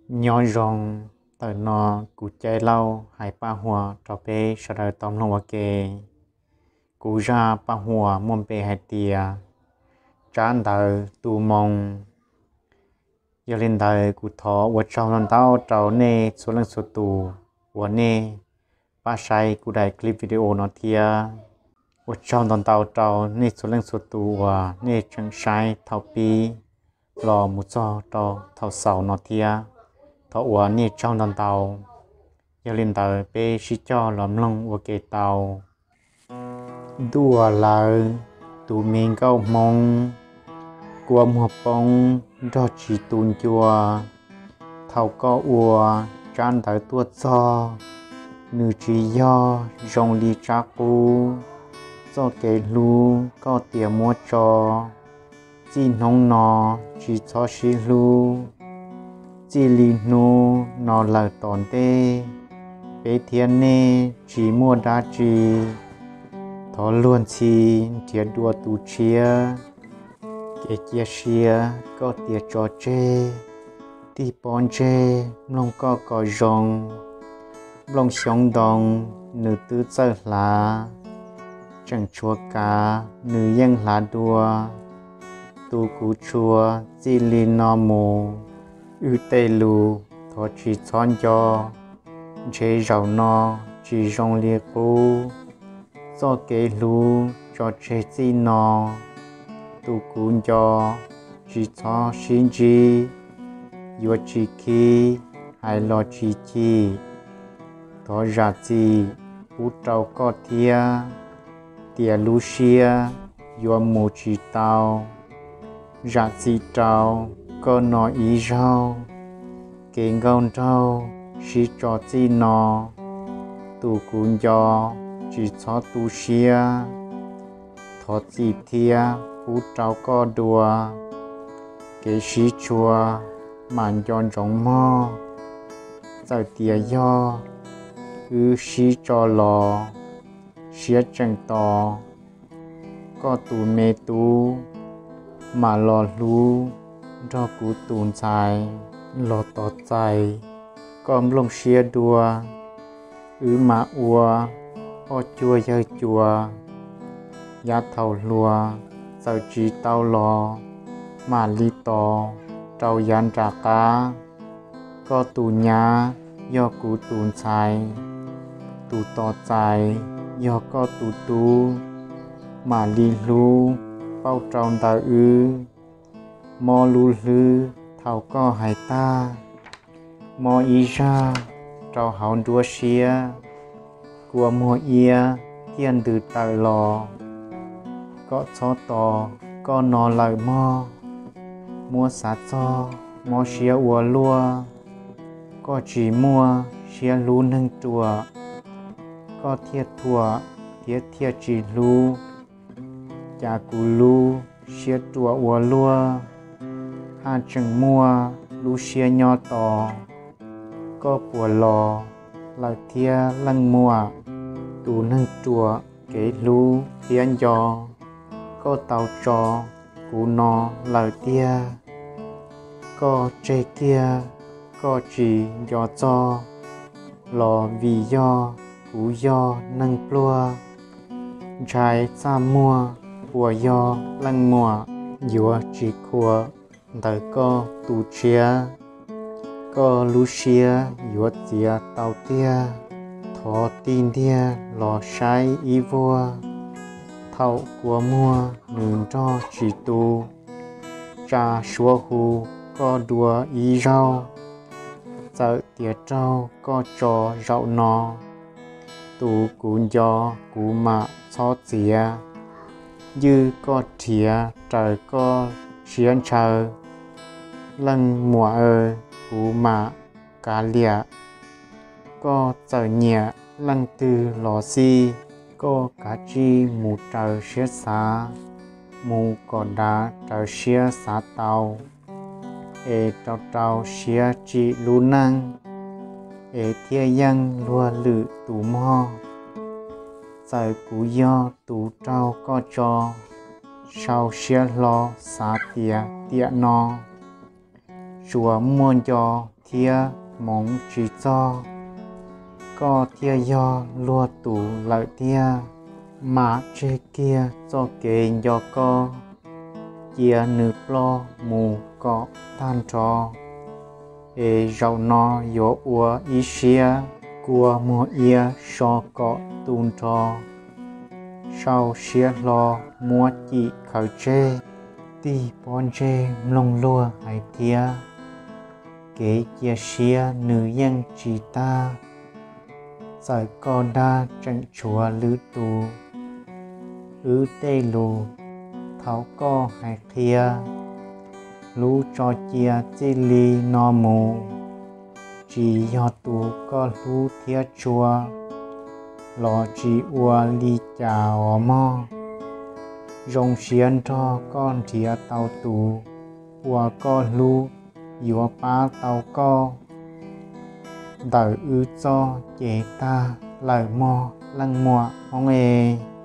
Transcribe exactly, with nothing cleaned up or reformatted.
nhỏ rong tờ nọ cụ chạy lâu hai ba hoa trò bé sợ đời tóm lòng kề cụ ra ba hoa môn bé hai tia trán đời tu mong giờ lên đời cụ thọ vợ chồng lần tao trâu nè số lần số tù vợ nè ba sai cụ đại clip video nó thia vợ chồng lần tao trâu nè số lần số tù và nè chẳng sai thao pi lò một cho trâu thao sầu nó thia thọ ủa nè trong đàn tàu giờ lên tàu bé xí cho lắm lòng và kề tàu đua là tụ mình câu mong qua một bông đó chỉ tuôn chùa thầu có ủa tràn tới tuột cho nữ chỉ do rong đi cha cu do kề lu có tiền mua cho chỉ nông nọ chỉ cho xí lu chỉ lì nô nó là tòn tê bé thiên nê chỉ mua đá chỉ thọ luôn chi thiệt đua tu chia cái chia chia có tiệt cho chê ti pon chê long có có rong long sống đồng nữ tư chơi lá chẳng chúa cá nữ dân lá đua tu cú chua chỉ lì nó mù ư tê lù thọ chỉ chọn cho chế rau no chỉ rong liệt cô do kế lù cho chế chi no tu cún cho chỉ cho xin chi yo chỉ khi hay lo chỉ chi thọ ra chi u trâu có thia tia lu xia yo mu chỉ tao ra chi trâu có nói ý rau kề ngôn rau chỉ cho chi nó tu cũng cho chỉ cho tu xia thọ chi thia u trâu có đùa kề xí chùa màn chọn rong mò giờ tia do ư xí cho lò xía chẳng to có tu mê tu mà lò lu cho cú tùn dài lò tọt dài com lông xia đua ứ mà ua o chua dơ chua giá thầu lùa giờ chỉ tao lò mà li to trâu yan trà cá có tù nhá do cú tùn dài tù tọt dài do có tù tu mà li lu bao tròn ta ư mò lù lư thảo có hai ta mò ý ra trâu hào đua xia của mùa ia thiên từ tài lò có cho to có nò lại mò mua sát cho mò xia ua lua có chỉ mua xia lú nâng chùa có thiệt thua thiệt thiệt chỉ lú chả cú lú xia chùa ua lua hai chừng mua lu xia nho to có bùa lò lại thia lăng mua tù nâng chùa kế lu thiên giò có tàu trò cú nò lại tia có chê kia có chỉ giò cho lò vì do cú do nâng plua trái xa mua bùa do lăng mua dùa chỉ khua đời có tu chia có Lucia yuột chia tàu tia thọ tin tia lò sai ý vua thầu của mua nương cho chỉ tu cha xua hu có đùa ý rau sợ tiệt trâu có trò rau nò tu cún gió cú mạ cho chia dư có thìa trời có chiến chờ lần mùa ơ cú mạ cá lịa có chờ nhẹ lần từ lò xi có cá chi mù trời xía xá mù cỏ đá trời xía xá tàu ê trâu trâu xía chi lú năng ê thia dân lua lự tù mò giờ cú do tù trâu có cho sau xia lo xá tía tía no chùa muôn cho thia mong chỉ cho có thia do lúa tủ lợi thia mà chê kia cho kê do co chia nửa lo mù có tan trò e rau no yo ua ý xia cua mua ia so có tun trò sau xia lo mua chỉ khởi chê ti bon chê lông lúa hay thia kế chia xia nữ dân chỉ ta giải con đa tranh chúa lữ tù ứ tê lù tháo co hay thia lũ cho chia chê ly no mù chỉ do tù có lũ thia chua lò chỉ ua ly chà ổ mò rong xiên cho con thia tàu tù ua có lũ yếu ba tàu co đời ư cho chế ta lời mò lăng mò ông ê